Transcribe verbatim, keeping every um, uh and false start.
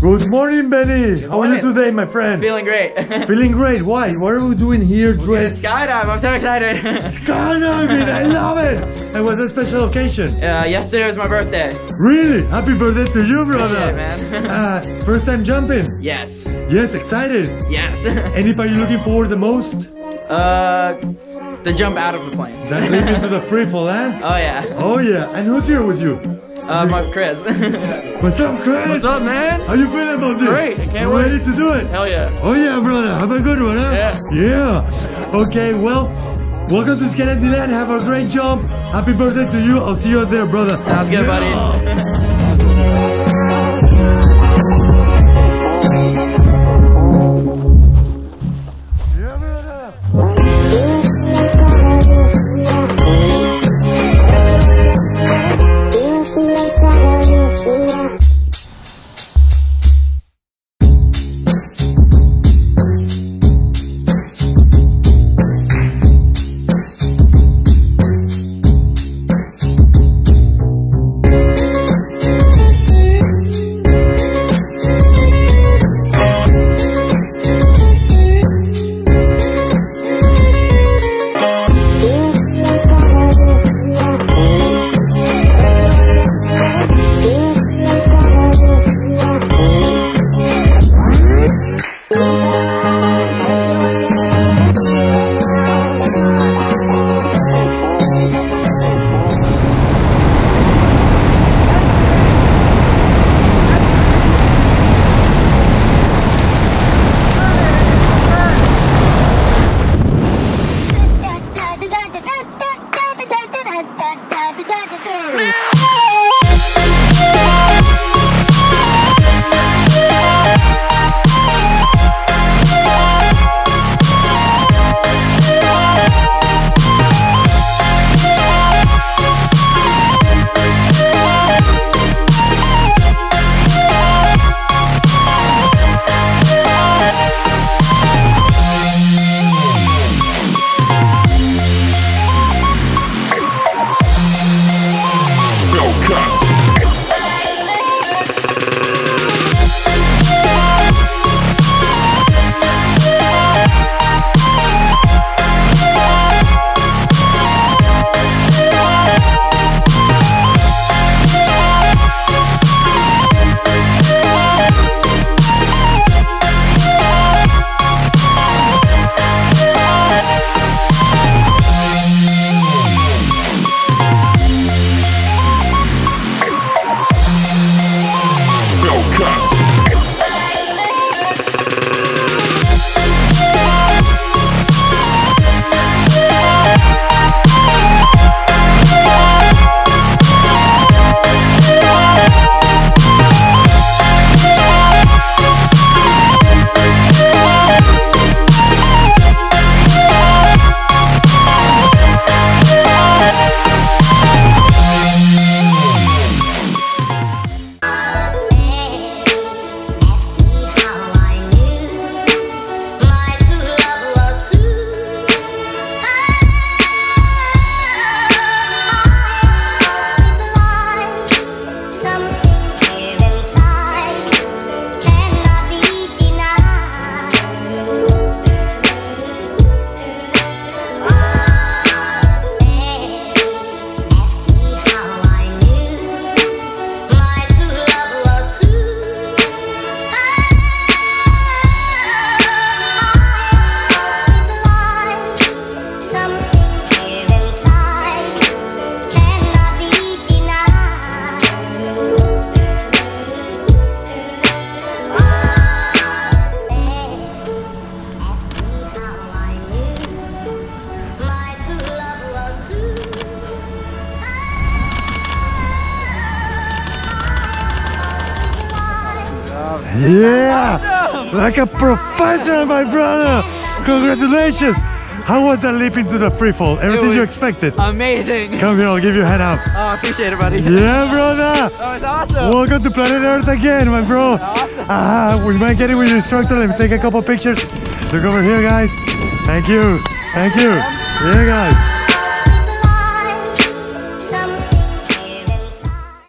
Good morning, Benny. Good How morning. are you today, my friend? Feeling great. Feeling great? Why? What are we doing here dressed? Skydive, I'm so excited. Skydiving, I love it. And what's a special occasion? Uh, yesterday was my birthday. Really? Happy birthday to you, brother. Appreciate it, man. uh, first time jumping? Yes. Yes, excited? Yes. Any part you're looking forward the most? Uh, the jump out of the plane. That leads into the free fall, eh? Oh yeah. Oh yeah. And who's here with you? Uh, my Chris. What's up, Chris? What's up, man? How you feeling about this? Great. I can't you wait. ready to do it? Hell yeah. Oh yeah, brother. Have a good one, huh? Yeah. Yeah. Okay, well, welcome to Skydiving Land. Have a great jump. Happy birthday to you. I'll see you out there, brother. Sounds good, buddy. Yeah! Awesome. Like a professional, my brother! Congratulations! How was that leap into the free fall? Everything you expected? Amazing! Come here, I'll give you a hand up. Oh, I appreciate it, buddy. Yeah, brother! Oh, it's awesome! Welcome to Planet Earth again, my bro! Awesome! Uh, we might get it with the instructor. Let me take a couple pictures. Look over here, guys. Thank you. Thank you. Yeah, guys.